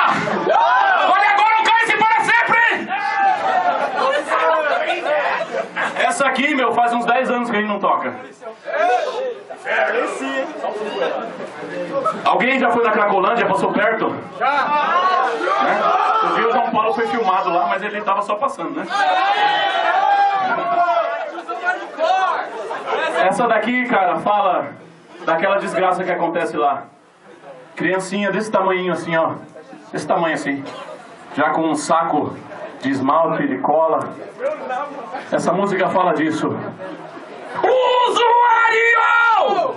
Olha agora o Cálice para sempre! Essa aqui, meu, faz uns 10 anos que a gente não toca. Alguém já foi na Cracolândia? Passou perto? Já! Né? O dia o João Paulo foi filmado lá, mas ele tava só passando, né? Essa daqui, cara, fala daquela desgraça que acontece lá. Criancinha desse tamanhinho assim, ó. Desse tamanho assim. Já com um saco de esmalte, de cola. Essa música fala disso. Usuário!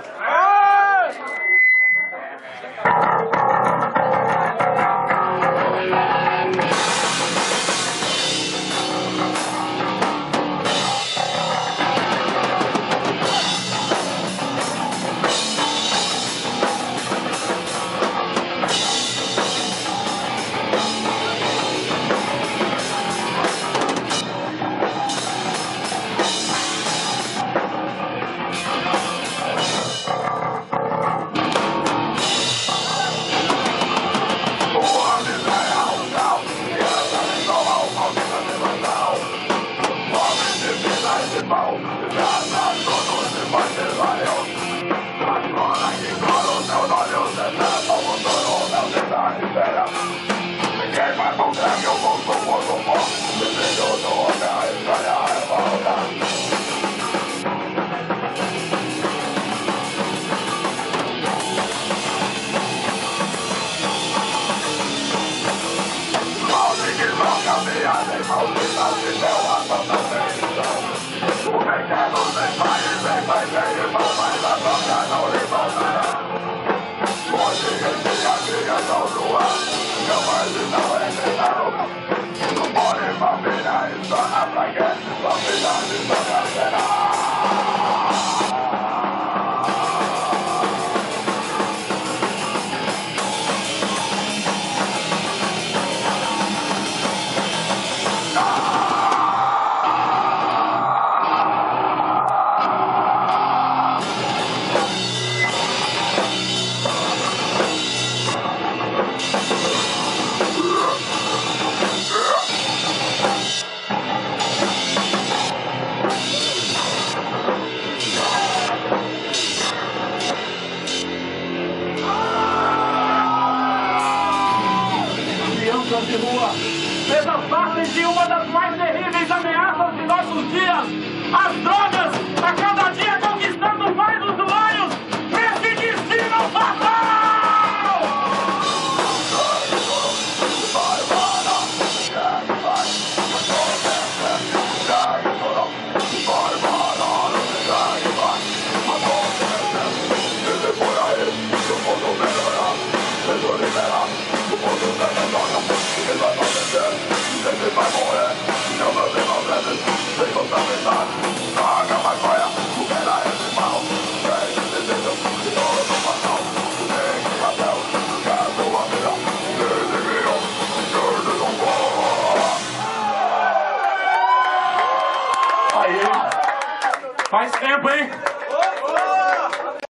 De rua, fez parte de uma das mais terríveis ameaças de nossos dias, as drogas, a cada dia conquistando mais usuários nesse destino fatal! Aí, faz tempo, hein?